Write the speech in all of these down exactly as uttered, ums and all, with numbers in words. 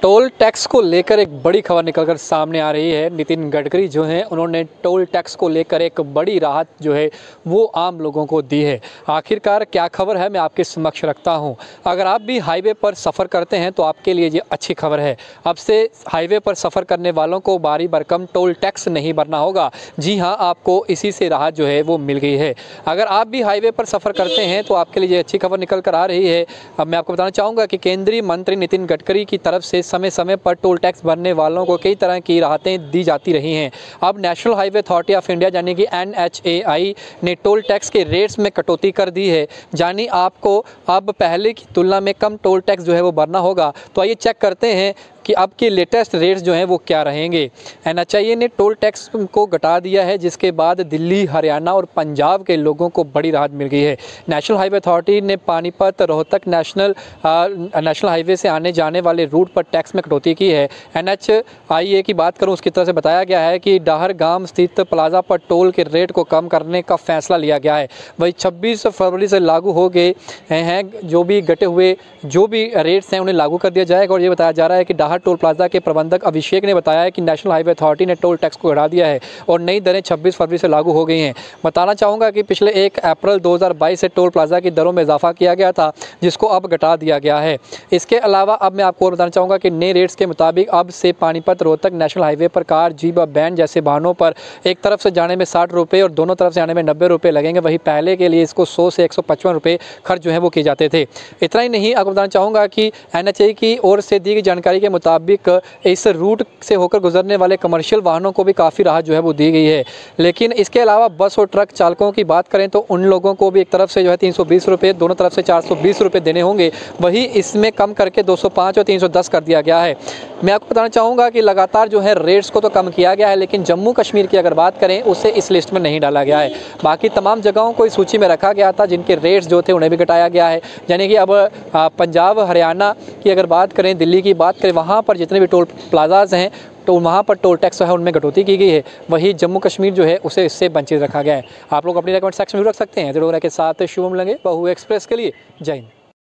Toll tax को लेकर एक बड़ी खबर निकलकर सामने आ रही है। नितिन गडकरी जो हैं उन्होंने टोल टैक्स को लेकर एक बड़ी राहत जो है वो आम लोगों को दी है। आखिरकार क्या खबर है मैं आपके समक्ष रखता हूं। अगर आप भी हाईवे पर सफ़र करते हैं तो आपके लिए ये अच्छी खबर है। अब से हाईवे पर सफ़र करने वालों को बारी भरकम टोल टैक्स नहीं भरना होगा। जी हाँ, आपको इसी से राहत जो है वो मिल गई है। अगर आप भी हाईवे पर सफ़र करते हैं तो आपके लिए ये अच्छी खबर निकल कर आ रही है। अब मैं आपको बताना चाहूँगा कि केंद्रीय मंत्री नितिन गडकरी की तरफ से समय समय पर टोल टैक्स भरने वालों को कई तरह की राहतें दी जाती रही हैं। अब national highway authority of India यानी कि एन एच ए आई ने टोल टैक्स के रेट्स में कटौती कर दी है। यानी आपको अब पहले की तुलना में कम टोल टैक्स जो है वो भरना होगा। तो आइए चेक करते हैं कि अब के लेटेस्ट रेट्स जो हैं वो क्या रहेंगे। एन एच ए आई ने टोल टैक्स को घटा दिया है, जिसके बाद दिल्ली, हरियाणा और पंजाब के लोगों को बड़ी राहत मिल गई है। नेशनल हाईवे अथॉरिटी ने पानीपत, रोहतक नेशनल आ, नेशनल हाईवे से आने जाने वाले रूट पर टैक्स में कटौती की है। एन एच आई ए की बात करूं, उसकी तरफ से बताया गया है कि डाहरगाम स्थित प्लाजा पर टोल के रेट को कम करने का फैसला लिया गया है। वही छब्बीस फरवरी से लागू हो गए हैं। जो भी घटे हुए जो भी रेट्स हैं उन्हें लागू कर दिया जाएगा। और ये बताया जा रहा है कि डाहर टोल प्लाजा के प्रबंधक अभिषेक ने बताया है कि नेशनल हाईवे अथॉरिटी ने टोल टैक्स को घटा दिया है और नई दरें छब्बीस फरवरी से लागू हो गई हैं। बताना चाहूँगा कि पिछले एक अप्रैल दो हज़ार बाईस से टोल प्लाजा की दरों में इजाफा किया गया था, जिसको अब घटा दिया गया है। इसके अलावा अब मैं आपको और बताना चाहूँगा कि नए रेट्स के मुताबिक अब से पानीपत रोहतक नेशनल हाईवे पर कार, जीप और वैन जैसे वाहनों पर एक तरफ से जाने में साठ रुपये और दोनों तरफ से आने में नब्बे रुपये लगेंगे। वहीं पहले के लिए इसको सौ से एक सौ पचपन रुपये खर्च जो है वो किए जाते थे। इतना ही नहीं, आपको बताना चाहूँगा कि एन एच ए आई की ओर से दी गई जानकारी के मुताबिक इस रूट से होकर गुजरने वाले कमर्शियल वाहनों को भी काफ़ी राहत जो है वो दी गई है। लेकिन इसके अलावा बस और ट्रक चालकों की बात करें तो उन लोगों को भी एक तरफ से जो है तीन सौ बीस रुपये, दोनों तरफ से चार सौ बीस रुपये देने होंगे। वही इसमें कम करके दो सौ पाँच और तीन सौ दस कर दिया गया है। मैं आपको बताना चाहूँगा कि लगातार जो है रेट्स को तो कम किया गया है, लेकिन जम्मू कश्मीर की अगर बात करें उसे इस लिस्ट में नहीं डाला गया है। बाकी तमाम जगहों को इस सूची में रखा गया था जिनके रेट्स जो थे उन्हें भी घटाया गया है। यानी कि अब पंजाब, हरियाणा की अगर बात करें, दिल्ली की बात करें, वहाँ पर जितने भी टोल प्लाजाज हैं तो वहाँ पर टोल टैक्स है उनमें कटौती की गई है। वही जम्मू कश्मीर जो है उसे इससे वंचित रखा गया है। आप लोग अपनी रेकमेंड सेक्शन में रख सकते हैं। जरूर के साथ शुभम लगे बहु एक्सप्रेस के लिए। जय हिंद।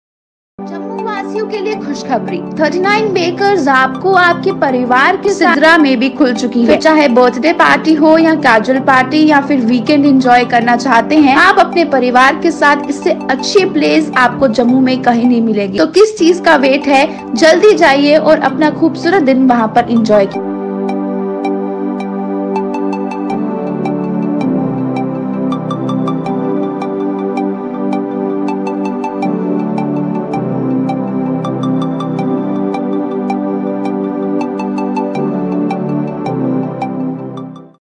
जम्मू वासियों के लिए खुशखबरी, उनतालीस बेकर्स आपको आपके परिवार के सिद्रा में भी खुल चुकी है। तो चाहे बर्थडे पार्टी हो या कैजुअल पार्टी या फिर वीकेंड एंजॉय करना चाहते हैं आप अपने परिवार के साथ, इससे अच्छी प्लेस आपको जम्मू में कहीं नहीं मिलेगी। तो किस चीज का वेट है, जल्दी जाइए और अपना खूबसूरत दिन वहाँ पर एंजॉय कीजिए।